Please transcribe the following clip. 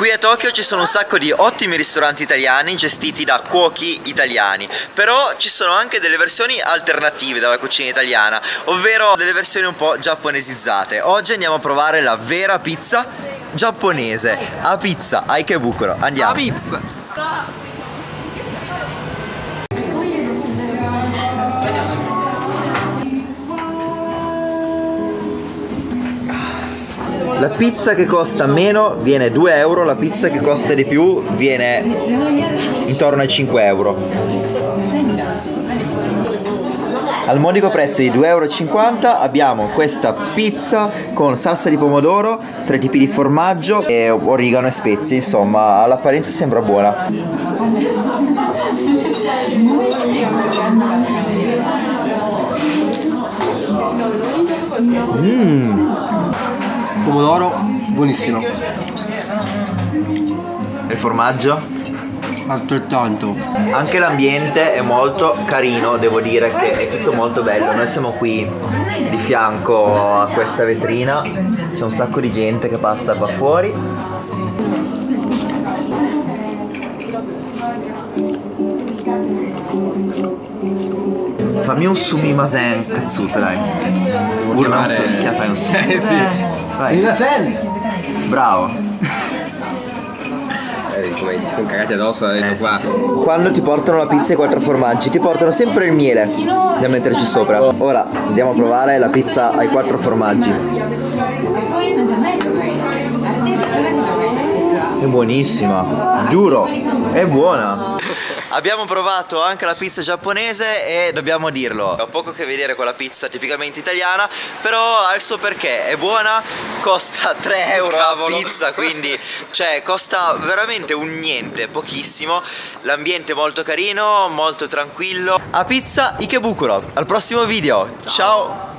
Qui a Tokyo ci sono un sacco di ottimi ristoranti italiani gestiti da cuochi italiani, però ci sono anche delle versioni alternative dalla cucina italiana, ovvero delle versioni un po' giapponesizzate. Oggi andiamo a provare la vera pizza giapponese, a pizza, a Ikebukuro. Andiamo. A pizza. La pizza che costa meno viene 2 euro, la pizza che costa di più viene intorno ai 5 euro. Al modico prezzo di 2,50 euro abbiamo questa pizza con salsa di pomodoro, 3 tipi di formaggio e origano e spezie, insomma all'apparenza sembra buona. Pomodoro, buonissimo. E il formaggio? Altrettanto. Anche l'ambiente è molto carino, devo dire che è tutto molto bello. Noi siamo qui di fianco a questa vetrina, c'è un sacco di gente che passa qua fuori. Fammi un sumimasen, cazzuto dai. Urla un sumimasen, fai un sumimasen. Sì. Sumimasen! Bravo. Come ti sono cagati addosso, ha detto qua. Sì. Quando ti portano la pizza e 4 formaggi ti portano sempre il miele da metterci sopra. Ora andiamo a provare la pizza ai 4 formaggi. È buonissima, giuro, è buona. Abbiamo provato anche la pizza giapponese e dobbiamo dirlo, ha poco a che vedere con la pizza tipicamente italiana, però ha il suo perché, è buona, costa 3 euro la pizza, quindi cioè costa veramente un niente, pochissimo, l'ambiente è molto carino, molto tranquillo. A pizza Ikebukuro, al prossimo video, ciao!